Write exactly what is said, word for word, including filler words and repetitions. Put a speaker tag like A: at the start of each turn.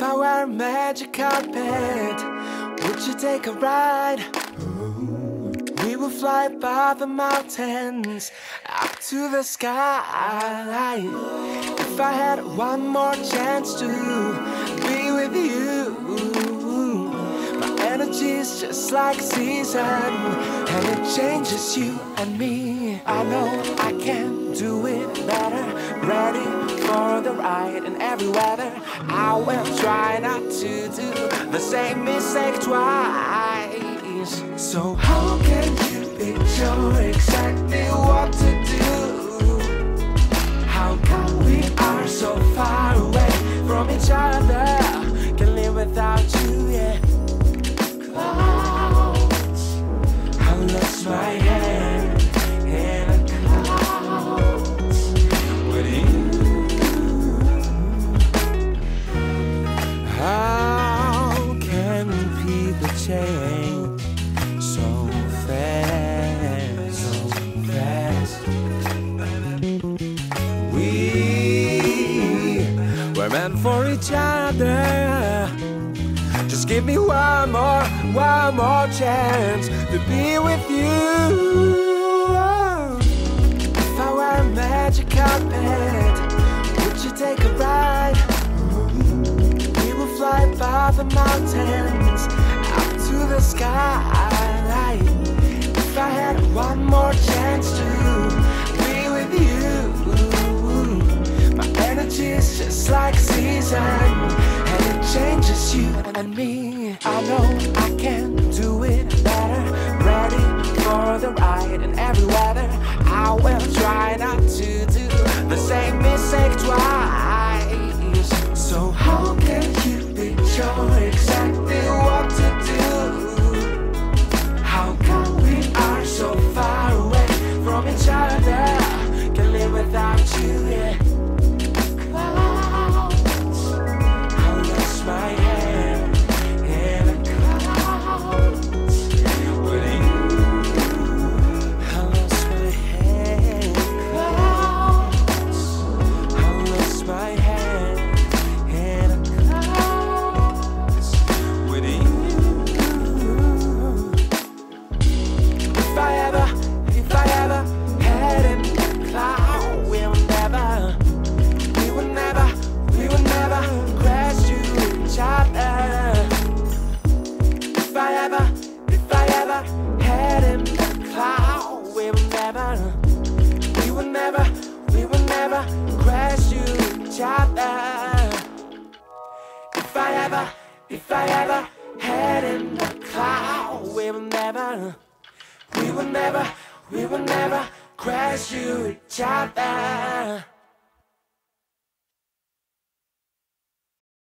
A: I were a magic carpet, would you take a ride? We will fly above the mountains, up to the sky. If I had one more chance to be with you, my energy is just like a season, and it changes you and me. I know I can do it better, ready for the ride in every weather. I will try not to do the same mistake twice. So how can you picture exactly what to do? How come we are so far away from each other? Can live without you, yeah. Clouds, I lost my hand in a clouds with you. How can people change so fast, so fast? We were meant for each other. Just give me one more, one more chance to be with you. If I were a magic carpet, would you take a ride? We will fly above the mountains, up to the sky. If I had one more chance to be with you, my energy is just like a season, and it changes you and me. I know I can do it better, ready for the ride in every weather. I will try not to do the same mistake twice. So how can you picture exactly what to do? How come we are so far away from each other? Can live without you, yeah. Clouds, I lost my hand in a clouds with you. I lost my hand, clouds. I lost my hand in a clouds with you. If I ever, if I ever had in the cloud, we'll never, we will never, we will never crash to each other. If I ever, if I ever had in the cloud, we will never, we will never, we will never crash to each other. If I ever, if I ever had in the cloud, we will never, we will never, we will never crash to each other.